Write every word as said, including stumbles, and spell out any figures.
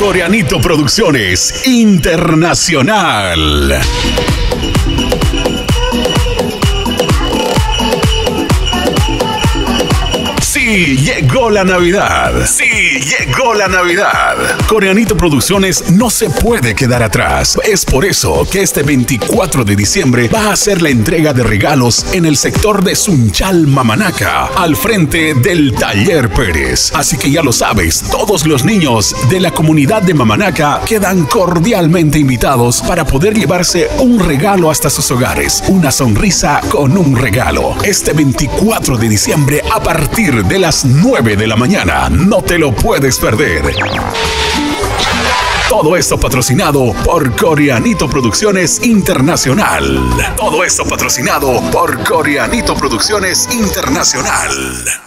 Coreanito Producciones Internacional. Sí, llegó la Navidad. Sí, llegó la Navidad. Coreanito Producciones no se puede quedar atrás. Es por eso que este veinticuatro de diciembre va a hacer la entrega de regalos en el sector de Sunchal, Mamaнака, al frente del Taller Pérez. Así que ya lo sabes, todos los niños de la comunidad de Mamaнаka quedan cordialmente invitados para poder llevarse un regalo hasta sus hogares. Una sonrisa con un regalo. Este veinticuatro de diciembre a partir de las nueve de la mañana. No te lo puedes perder. Todo esto patrocinado por Coreanito Producciones Internacional. Todo esto patrocinado por Coreanito Producciones Internacional.